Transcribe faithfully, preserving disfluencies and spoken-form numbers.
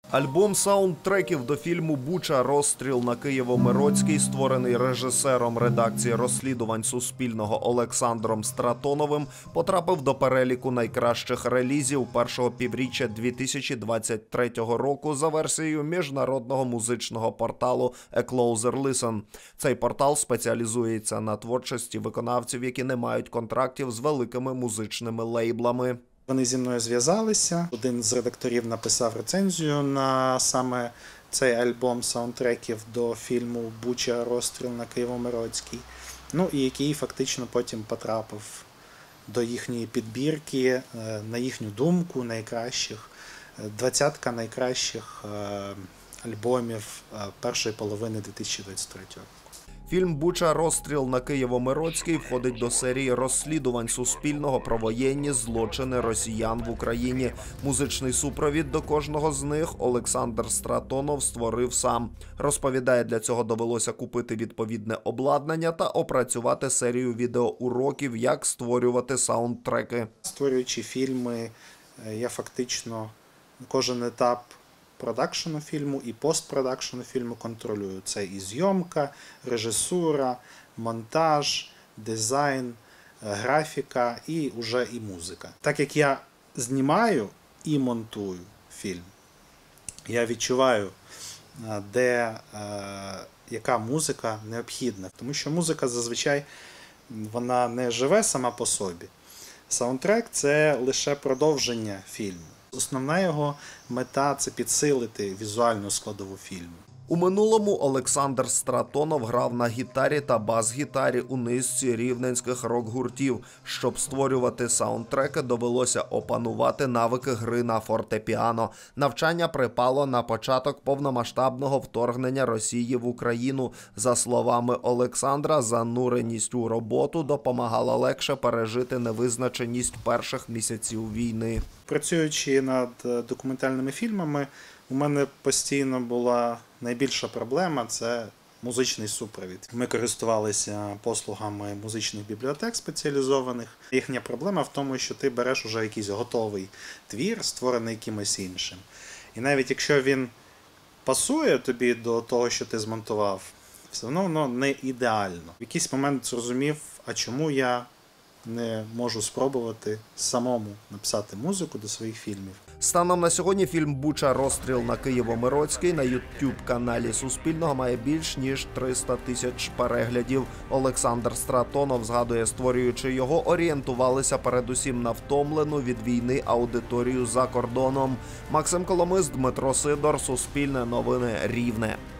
Альбом саундтреків до фільму «Буча. Розстріл на Києво-Мироцькій», створений режисером редакції розслідувань Суспільного Олександром Стратоновим, потрапив до переліку найкращих релізів першого півріччя дві тисячі двадцять третього року за версією міжнародного музичного порталу A Closer Listen. Цей портал спеціалізується на творчості виконавців, які не мають контрактів з великими музичними лейблами. Вони зі мною зв'язалися. Один з редакторів написав рецензію на саме цей альбом саундтреків до фільму «Буча. Розстріл на Києво-Мироцькій», ну і який фактично потім потрапив до їхньої підбірки, на їхню думку, найкращих, двадцятка найкращих альбомів першої половини дві тисячі двадцять третього року. Фільм «Буча. Розстріл на Києво-Мироцькій» входить до серії розслідувань Суспільного про воєнні злочини росіян в Україні. Музичний супровід до кожного з них Олександр Стратонов створив сам. Розповідає, для цього довелося купити відповідне обладнання та опрацювати серію відеоуроків, як створювати саундтреки. Створюючи фільми, я фактично кожен етап продакшену фільму і постпродакшену фільму контролюю. Це і зйомка, режисура, монтаж, дизайн, графіка і вже і музика. Так як я знімаю і монтую фільм, я відчуваю, де яка музика необхідна. Тому що музика зазвичай вона не живе сама по собі. Саундтрек – це лише продовження фільму. Основна його мета – це підсилити візуальну складову фільму. У минулому Олександр Стратонов грав на гітарі та бас-гітарі у низці рівненських рок-гуртів. Щоб створювати саундтреки, довелося опанувати навики гри на фортепіано. Навчання припало на початок повномасштабного вторгнення Росії в Україну. За словами Олександра, зануреність у роботу допомагала легше пережити невизначеність перших місяців війни. Працюючи над документальними фільмами, у мене постійно була найбільша проблема – це музичний супровід. Ми користувалися послугами музичних бібліотек спеціалізованих. Їхня проблема в тому, що ти береш уже якийсь готовий твір, створений кимось іншим. І навіть якщо він пасує тобі до того, що ти змонтував, все одно воно не ідеально. В якийсь момент зрозумів, а чому я не можу спробувати самому написати музику до своїх фільмів. Станом на сьогодні фільм «Буча. Розстріл на Києво-Мироцькій» на ютуб-каналі Суспільного має більш ніж триста тисяч переглядів. Олександр Стратонов згадує, створюючи його, орієнтувалися передусім на втомлену від війни аудиторію за кордоном. Максим Коломис, Дмитро Сидор, Суспільне новини, Рівне.